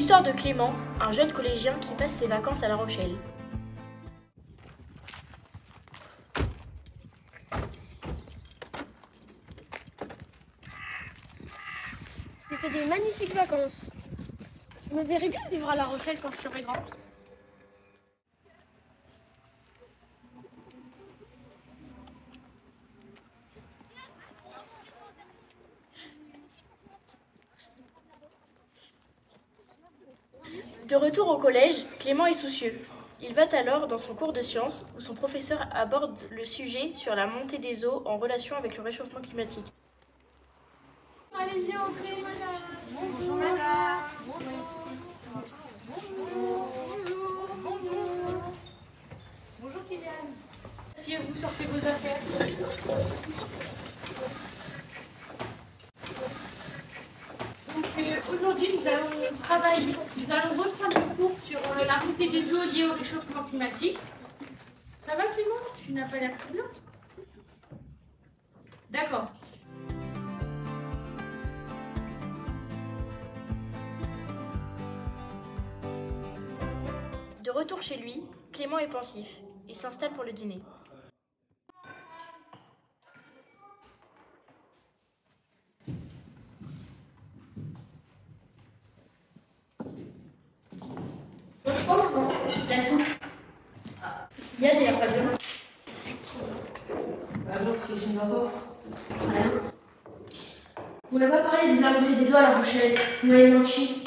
l'histoire de Clément, un jeune collégien qui passe ses vacances à La Rochelle. C'était des magnifiques vacances. Je me verrais bien vivre à La Rochelle quand je serai grand. De retour au collège, Clément est soucieux. Il va alors dans son cours de sciences où son professeur aborde le sujet sur la montée des eaux en relation avec le réchauffement climatique. Allez-y, entrez, madame. Bonjour, madame. Bonjour, Kylian. Asseyez-vous, sortez vos affaires. Donc, aujourd'hui, nous allons reprendre le cours sur la montée des eaux liées au réchauffement climatique. Ça va, Clément? Tu n'as pas l'air très bien? D'accord. De retour chez lui, Clément est pensif. Il s'installe pour le dîner. Franchement, la soupe. Il y a des pas bien. Alors, qu'est-ce qu'on va voir? On n'a pas parlé de la montée des eaux à La Rochelle. Vous m'avez menti.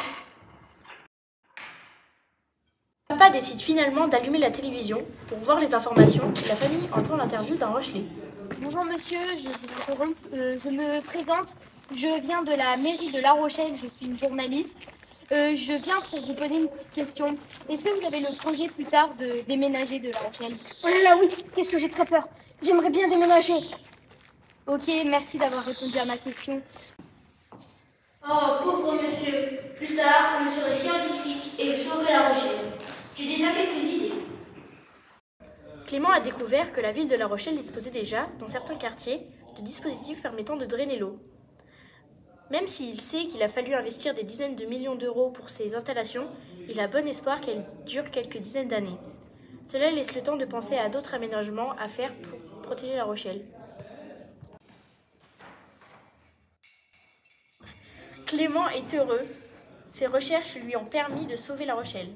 Papa décide finalement d'allumer la télévision pour voir les informations et la famille entend l'interview d'un Rochelais. Bonjour monsieur, je me présente. Je viens de la mairie de La Rochelle, je suis une journaliste. Je viens pour vous poser une petite question. Est-ce que vous avez le projet plus tard de déménager de La Rochelle? Oh là là, oui, qu'est-ce que j'ai très peur. J'aimerais bien déménager. Ok, merci d'avoir répondu à ma question. Oh, pauvre monsieur. Plus tard, je serai scientifique et je sauverai La Rochelle. J'ai déjà quelques idées. Clément a découvert que la ville de La Rochelle disposait déjà, dans certains quartiers, de dispositifs permettant de drainer l'eau. Même s'il sait qu'il a fallu investir des dizaines de millions d'euros pour ces installations, il a bon espoir qu'elles durent quelques dizaines d'années. Cela laisse le temps de penser à d'autres aménagements à faire pour protéger La Rochelle. Clément est heureux. Ses recherches lui ont permis de sauver La Rochelle.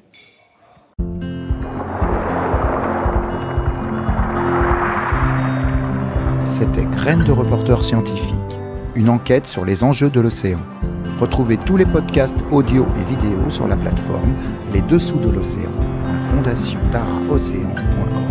C'était Graines de reporter scientifique, une enquête sur les enjeux de l'océan. Retrouvez tous les podcasts audio et vidéo sur la plateforme Les Dessous de l'océan, la fondation taraocéan.org.